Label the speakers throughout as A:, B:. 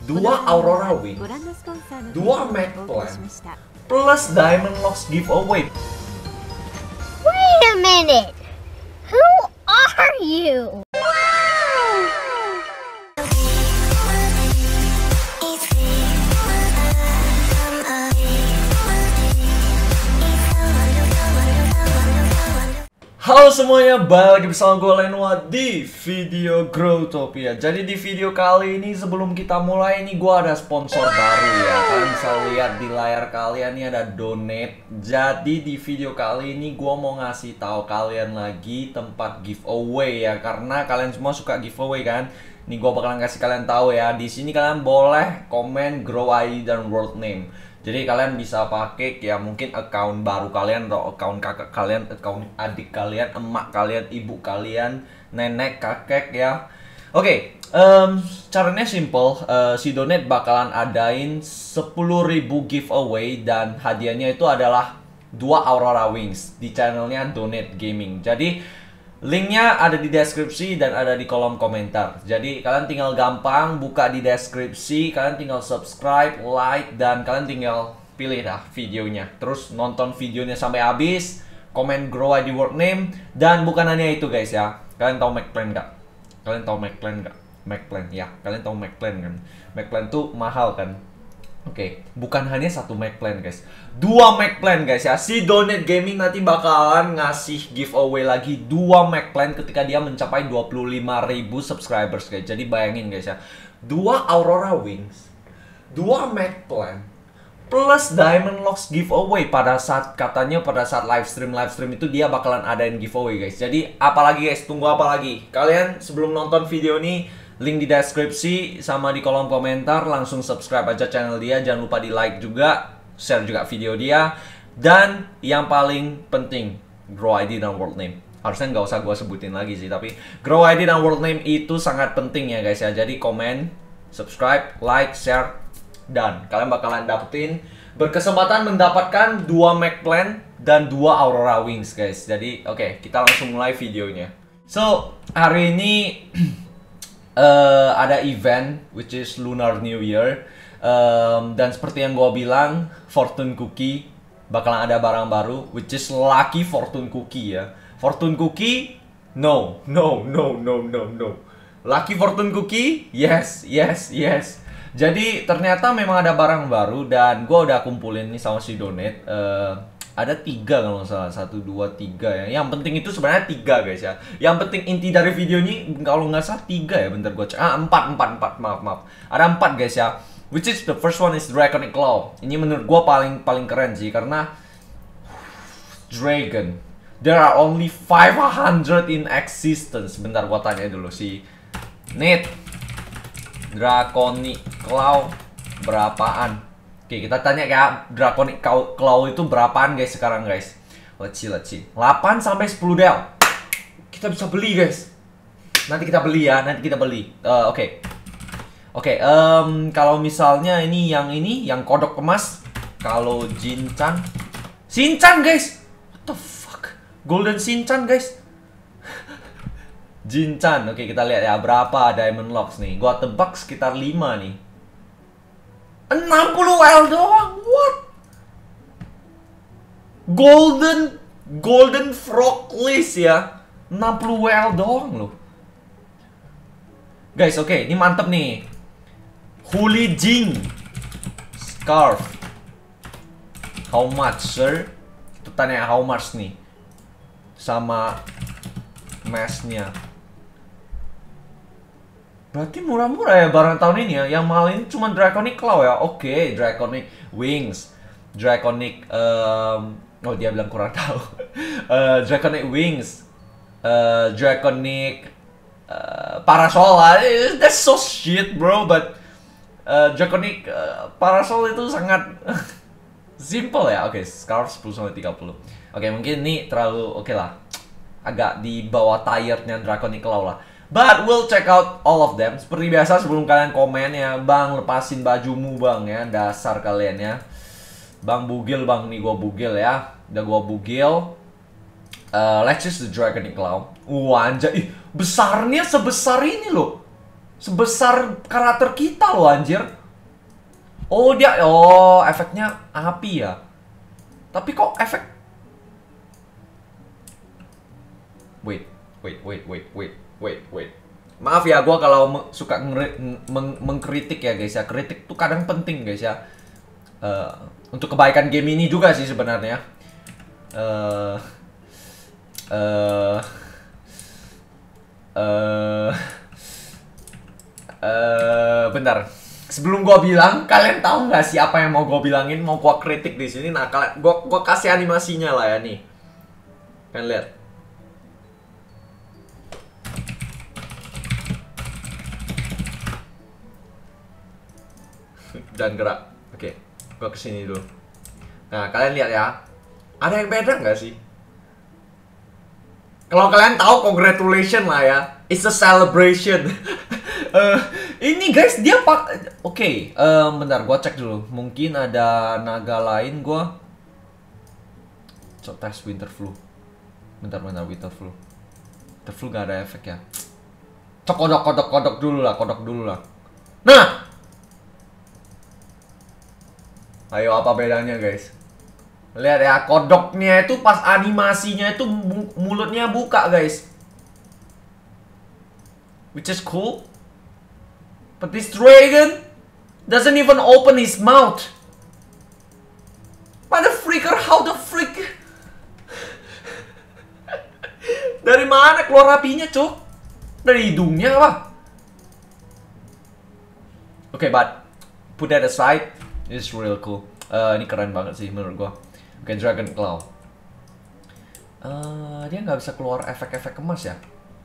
A: 2 Aurora Wings, 2 Mac Plan, plus Diamond Locks giveaway.
B: Wait a minute! Who are you?
A: Halo semuanya, balik lagi bersama gue Lenwa di video Growtopia. Jadi di video kali ini sebelum kita mulai nih gue ada sponsor baru ya. Kalian bisa lihat di layar kalian nih ada donate. Jadi di video kali ini gue mau ngasih tahu kalian lagi tempat giveaway ya. Karena kalian semua suka giveaway kan. Nih gue bakalan kasih kalian tahu ya. Di sini kalian boleh komen Grow ID dan world name. Jadi kalian bisa pakai ya mungkin account baru kalian atau account kakak kalian, account adik kalian, emak kalian, ibu kalian, nenek, kakek ya. Oke, caranya simple. Si Donate bakalan adain 10.000 giveaway dan hadiahnya itu adalah 2 Aurora Wings di channelnya Donate Gaming. Jadi linknya ada di deskripsi dan ada di kolom komentar. Jadi kalian tinggal gampang buka di deskripsi, kalian tinggal subscribe, like, dan kalian tinggal pilih dah videonya. Terus nonton videonya sampai habis, komen Grow ID World Name, dan bukan hanya itu guys ya. Kalian tahu McPlan nggak? Kalian tahu McPlan nggak? McPlan ya, kalian tahu McPlan kan? McPlan tuh mahal kan? Oke, bukan hanya satu McPlan guys, 2 McPlan guys ya. Si Donate Gaming nanti bakalan ngasih giveaway lagi 2 McPlan ketika dia mencapai 25.000 subscribers guys. Jadi bayangin guys ya, 2 Aurora Wings, 2 McPlan, plus Diamond Locks giveaway pada saat katanya pada saat live stream itu dia bakalan adain giveaway guys. Jadi apalagi guys, tunggu apa lagi? Kalian sebelum nonton video ini, link di deskripsi sama di kolom komentar, langsung subscribe aja channel dia. Jangan lupa di like juga, share juga video dia. Dan yang paling penting, Grow ID dan world name. Harusnya nggak usah gue sebutin lagi sih, tapi Grow ID dan world name itu sangat penting ya guys ya. Jadi komen, subscribe, like, share, dan kalian bakalan dapetin berkesempatan mendapatkan 2 McPlan dan 2 Aurora Wings guys. Jadi oke, kita langsung mulai videonya. So hari ini ada event which is Lunar New Year, dan seperti yang gue bilang, Fortune Cookie bakalan ada barang baru which is Lucky Fortune Cookie ya. Fortune Cookie no. Lucky Fortune Cookie yes. Jadi ternyata memang ada barang baru dan gue udah kumpulin nih sama si Donate. Ada 3 kalau nggak salah, 1, 2, 3 ya. Yang penting itu sebenarnya 3 guys ya. Yang penting inti dari video ini kalau nggak salah 3 ya. Bentar gue cek. 4, maaf. Ada 4 guys ya. Which is the first one is Draconic Claw. Ini menurut gue paling keren sih karena Dragon. There are only 500 in existence. Bentar gue tanya dulu si Nate. Draconic Claw berapaan? Oke, kita tanya ya, Draconic Claw itu berapaan guys sekarang guys? Let's see. 8 sampai 10 del. Kita bisa beli guys. Nanti kita beli ya, Oke, kalau misalnya ini yang kodok emas. Kalau Shinchan guys. What the fuck? Golden Shinchan guys. Shinchan. Oke, kita lihat ya berapa Diamond Locks nih. Gua tebak sekitar 5 nih. 60 L doang, what? Golden Frog List ya, 60 L doang loh. Guys, oke, ini mantep nih. Holy Jing Scarf. How much, sir? Kita tanya how much nih. Sama masknya. Berarti murah-murah ya barang tahun ini ya. Yang mahal ini cuma Draconic Claw ya. Oke, Draconic Wings, Draconic oh dia bilang kurang tahu. Draconic Wings, Draconic Parasol lah. That's so shit bro. But Draconic Parasol itu sangat simple ya. Oke, Scarf 10 sampai 30. Oke, mungkin ini terlalu oke lah. Agak di bawah tier-nya Draconic Claw lah. But we'll check out all of them. Seperti biasa sebelum kalian komen ya, Bang lepasin bajumu bang ya, dasar kalian ya. Bang bugil bang, nih gua bugil ya. Udah gua bugil. Let's use the Draconic Claw. Anjay, besarnya sebesar ini loh. sebesar karakter kita loh anjir. Oh efeknya api ya. Tapi kok efek wait. Maaf ya, gue kalau suka mengkritik ya guys ya. Kritik tuh kadang penting guys ya. Untuk kebaikan game ini juga sih sebenarnya. Bentar. Sebelum gua bilang, kalian tahu nggak sih apa yang mau gua bilangin, mau gua kritik di sini? Nah, kalian, gua kasih animasinya lah ya nih. Kalian lihat. Dan gerak. Oke, gua kesini dulu. Nah, kalian lihat ya. Ada yang beda nggak sih? Kalau kalian tahu, congratulations lah ya. It's a celebration. Ini guys, dia Oke, bentar, gua cek dulu. Mungkin ada naga lain, gua tes winter flu. Bentar, winter flu. Winter flu gak ada efek ya. Cok kodok dulu lah. Nah! Ayo, apa bedanya guys? Lihat ya, kodoknya itu pas animasinya itu mulutnya buka guys. Which is cool. But this dragon doesn't even open his mouth. Motherfreaker, how the freak? Dari mana keluar apinya, cuk? Dari hidungnya apa? Oke, but put that aside, it's real cool. Ini keren banget sih menurut gua. Oke, Dragon Claw. Dia nggak bisa keluar efek-efek emas ya?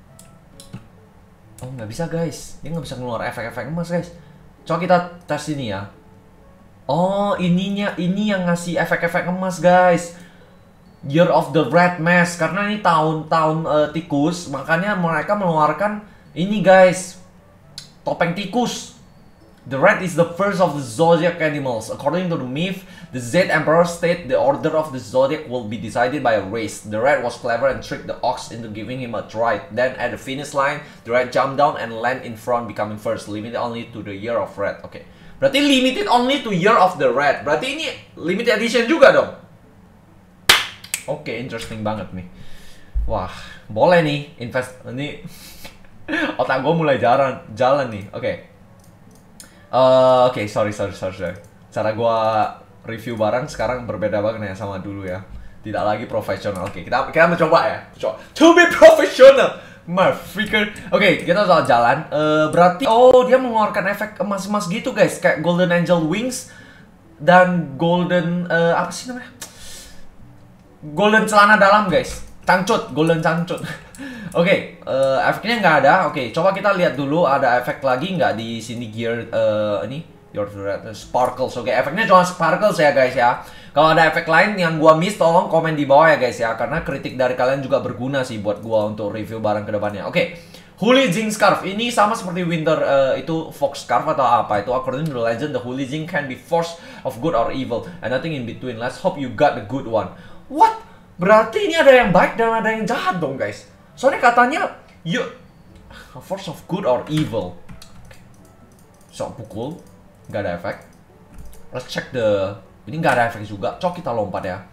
A: Oh, nggak bisa guys. Dia nggak bisa keluar efek-efek emas guys. Coba kita tes ini ya. Oh, ini yang ngasih efek-efek emas guys. Year of the Red Mask. Karena ini tahun tikus, makanya mereka mengeluarkan ini guys. Topeng tikus. The rat is the first of the zodiac animals. According to the myth, the Z Emperor state the order of the zodiac will be decided by a race. The rat was clever and tricked the ox into giving him a ride. Then at the finish line, the rat jumped down and land in front, becoming first, limited only to the year of rat. Oke. Berarti limited only to year of the rat. Berarti ini limited edition juga dong. Oke, interesting banget nih. Wah, boleh nih invest ini. Otak gue mulai jalan nih. Oke. Oke, sorry. Cara gua review barang sekarang berbeda banget ya sama dulu ya. Tidak lagi profesional. Oke, kita mencoba ya. To be professional. Motherfreaker. Oke, kita soal jalan. Berarti dia mengeluarkan efek emas-emas gitu guys, kayak Golden Angel Wings dan Golden apa sih namanya? Golden celana dalam guys. Golden cangcut. Oke, efeknya nggak ada. Oke, coba kita lihat dulu ada efek lagi nggak di sini gear ini your sparkles. Oke, efeknya cuma sparkles ya guys ya. Kalau ada efek lain yang gua miss, tolong komen di bawah ya guys ya, karena kritik dari kalian juga berguna sih buat gua untuk review barang kedepannya. Oke, Holy Jing Scarf ini sama seperti Winter itu Fox Scarf atau apa itu. According to the legend, the Holy Jing can be force of good or evil and nothing in between. Let's hope you got the good one. What? Berarti ini ada yang baik dan ada yang jahat dong guys. Soalnya katanya a force of good or evil. So pukul, nggak ada efek. Let's check ini nggak ada efek juga. Coba kita lompat ya.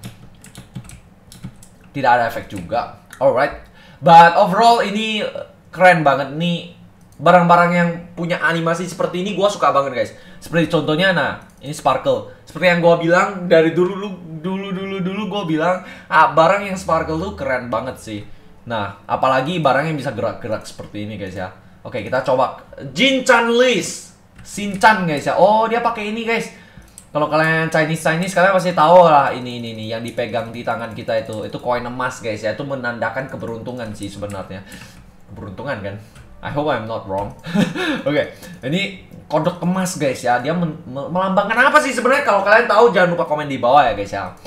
A: Tidak ada efek juga. Alright, but overall ini keren banget nih. Barang-barang yang punya animasi seperti ini gua suka banget guys. Seperti contohnya, nah ini sparkle. Seperti yang gua bilang dari dulu gua bilang, barang yang sparkle tuh keren banget sih. Nah, apalagi barang yang bisa gerak-gerak seperti ini guys ya. Oke, kita coba Jin-chan list. Shin-chan guys ya. Oh, dia pakai ini guys. Kalau kalian Chinese kalian pasti tahu lah ini yang dipegang di tangan kita itu koin emas guys ya. Itu menandakan keberuntungan sih sebenarnya. Keberuntungan kan? I hope I'm not wrong. Oke, ini kodok emas guys ya. Dia melambangkan apa sih sebenarnya? Kalau kalian tahu jangan lupa komen di bawah ya guys ya.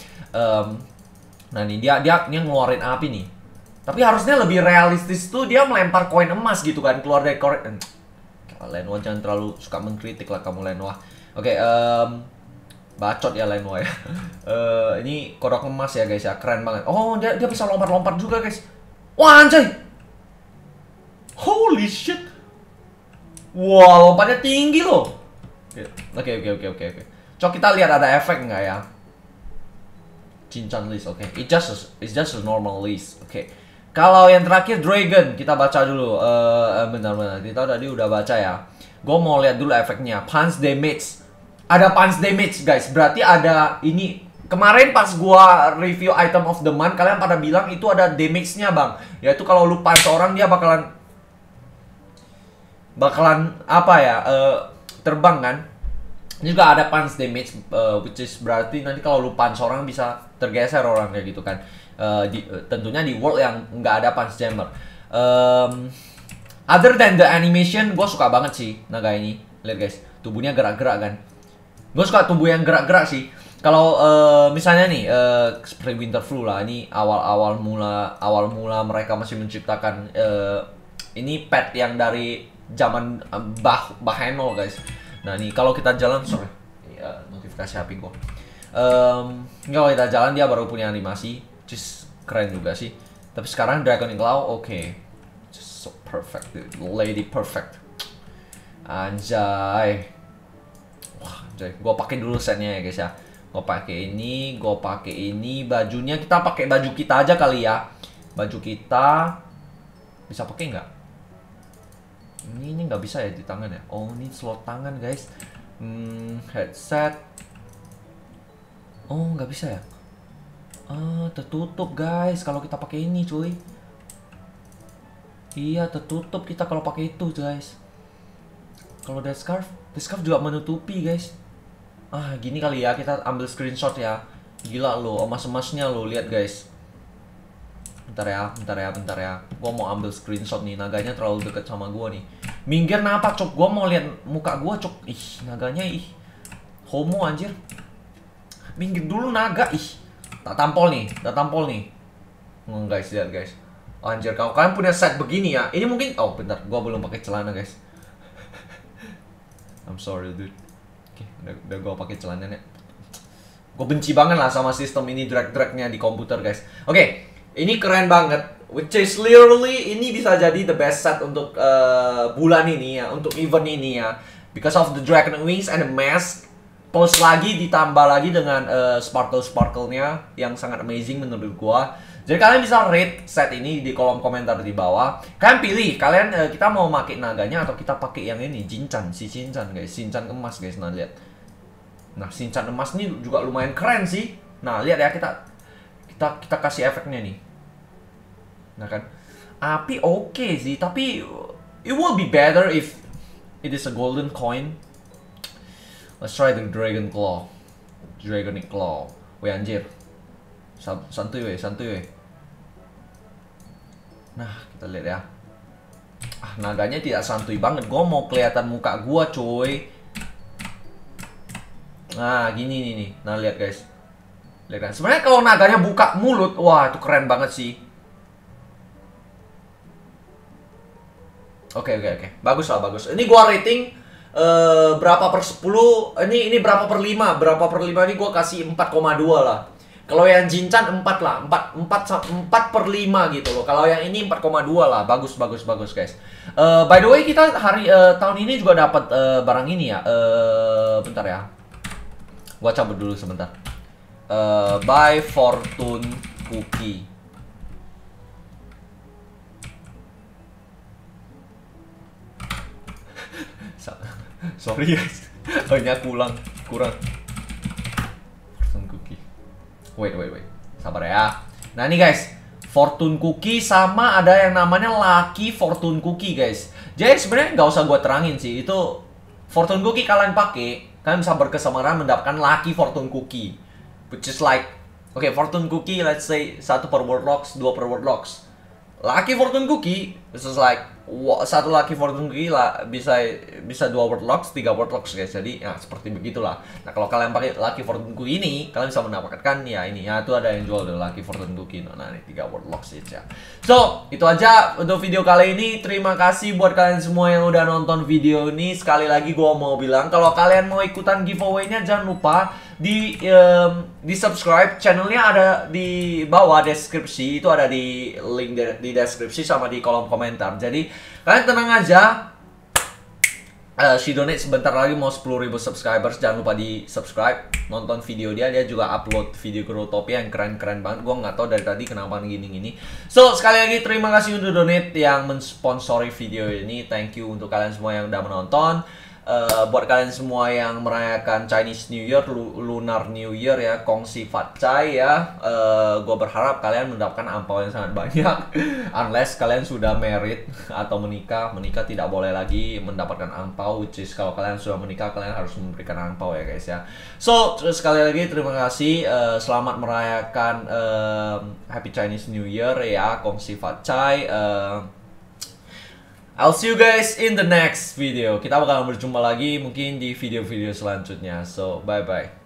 A: Nah nih dia ngeluarin api nih. Tapi harusnya lebih realistis tuh dia melempar koin emas gitu kan, keluar dari koin. Lenoa jangan terlalu suka mengkritik lah kamu Lenoa. Oke, bacot ya Lenoa ya. Ini kodok emas ya guys ya, keren banget. Oh, dia bisa lompat-lompat juga guys. Wah anjay. Holy shit. Wah, lompatnya tinggi loh. Oke. Coba kita lihat ada efek nggak ya? Cincang list, oke. It's just a normal list, oke. Kalau yang terakhir Dragon, kita baca dulu. Benar-benar. Kita tadi udah baca ya. Gue mau lihat dulu efeknya. Punch damage. Ada punch damage, guys. Berarti ada ini. Kemarin pas gua review item of the month, kalian pada bilang itu ada damage-nya, Bang. Yaitu kalau lu punch orang dia bakalan apa ya? Terbang kan? Ini juga ada punch damage, which is berarti nanti kalau lu punch orang bisa tergeser orang kayak gitu kan. Tentunya di world yang nggak ada punch jammer. Other than the animation, gue suka banget sih naga ini. Lihat guys, tubuhnya gerak-gerak kan. Gue suka tubuh yang gerak-gerak sih. Kalau misalnya nih seperti Winterfell lah, ini awal mula mereka masih menciptakan ini pet yang dari zaman Bahenol guys. Nah nih kalau kita jalan, sorry, notifikasi HP gue. Kalau kita jalan dia baru punya animasi, just keren juga sih. Tapi sekarang Dragon Claw, oke, just so perfect, dude. Lady perfect. Anjay, wah, anjay. Gue pakai dulu setnya ya guys ya. Gue pakai ini, bajunya kita pakai baju kita aja kali ya. Baju kita bisa pakai nggak? Ini nggak bisa ya di tangan ya. Oh ini slot tangan guys. Headset. Oh nggak bisa ya. Tertutup guys kalau kita pakai ini cuy. Iya tertutup kita kalau pakai itu guys. Kalau dead scarf juga menutupi guys. Gini kali ya, kita ambil screenshot ya. Gila lo, emas-emasnya lo, lihat guys. Bentar ya. Gua mau ambil screenshot nih, naganya terlalu deket sama gua nih. Minggir kenapa, Cok? Gua mau lihat muka gua, Cok. Ih, naganya ih. Homo anjir. Minggir dulu naga, ih. Tak tampol nih. Guys, lihat guys. Anjir, kalau kalian punya set begini ya. Ini mungkin, oh bentar, gua belum pakai celana guys. I'm sorry dude. Oke, udah gue pakai celananya. Gue benci banget lah sama sistem ini drag-dragnya di komputer guys. Oke, ini keren banget. Which is literally ini bisa jadi the best set untuk bulan ini ya, untuk event ini ya. Because of the dragon wings and the mask. Plus lagi ditambah lagi dengan sparkle-sparkle-nya yang sangat amazing menurut gue. Jadi kalian bisa rate set ini di kolom komentar di bawah. Kalian pilih, kita mau pakai naganya atau kita pakai yang ini, Shinchan guys, Shinchan emas guys. Nah lihat, nah Shinchan emas ini juga lumayan keren sih. Nah lihat ya, kita kasih efeknya nih. Nah kan, api oke sih, tapi it will be better if it is a golden coin. Let's try the Dragon Claw. Weh anjir. Santuy weh. Nah, kita lihat ya. Naganya tidak santuy banget. Gue mau kelihatan muka gue, coy. Nah, gini nih. Nah, lihat guys. Lihat kan. Sebenarnya kalau naganya buka mulut, wah, itu keren banget sih. Oke. Bagus. Ini gue rating berapa per 10? Ini berapa per 5? Berapa per 5 ini gue kasih 4,2 lah. Kalau yang Shinchan 4 lah, 4 per 5 gitu loh. Kalau yang ini 4,2 lah, bagus guys. By the way kita tahun ini juga dapat barang ini ya. Bentar ya, gua cabut dulu sebentar. Buy fortune cookie. Sorry guys, hanya kurang. Fortune cookie. Wait. Sabar ya. Nah ini guys, fortune cookie sama ada yang namanya lucky fortune cookie guys. Jadi sebenarnya nggak usah gue terangin sih. Itu fortune cookie kalian pakai, kalian bisa berkesempatan mendapatkan lucky fortune cookie. Which is like, oke, fortune cookie let's say 1 per word locks, 2 per word locks. Lucky fortune cookie, this is like 1 lucky fortune cookie lah bisa 2 word locks, 3 word locks guys. Jadi ya seperti begitulah. Nah kalau kalian pakai lucky fortune cookie ini, kalian bisa mendapatkan ya ini ya, itu ada yang jual the lucky fortune cookie. Nah ini 3 word locks ya. So itu aja untuk video kali ini. Terima kasih buat kalian semua yang udah nonton video ini. Sekali lagi gue mau bilang, kalau kalian mau ikutan giveaway-nya jangan lupa di subscribe channelnya, ada di bawah deskripsi, itu ada di link di deskripsi sama di kolom komentar. Jadi kalian tenang aja, She donate sebentar lagi mau 10.000 subscribers. Jangan lupa di subscribe, nonton video dia. Dia juga upload video Growtopia yang keren-keren banget. Gue nggak tahu dari tadi kenapa gini-gini. So sekali lagi terima kasih untuk donate yang mensponsori video ini. Thank you untuk kalian semua yang udah menonton. Buat kalian semua yang merayakan Chinese New Year, Lunar New Year ya, kongsi Fat Chai ya. Gue berharap kalian mendapatkan angpau yang sangat banyak. Unless kalian sudah married atau menikah tidak boleh lagi mendapatkan angpau. Which is kalau kalian sudah menikah, kalian harus memberikan angpau ya guys ya. So sekali lagi terima kasih. Selamat merayakan Happy Chinese New Year ya, kongsi Fat Chai. I'll see you guys in the next video. Kita bakal berjumpa lagi mungkin di video-video selanjutnya. So, bye-bye.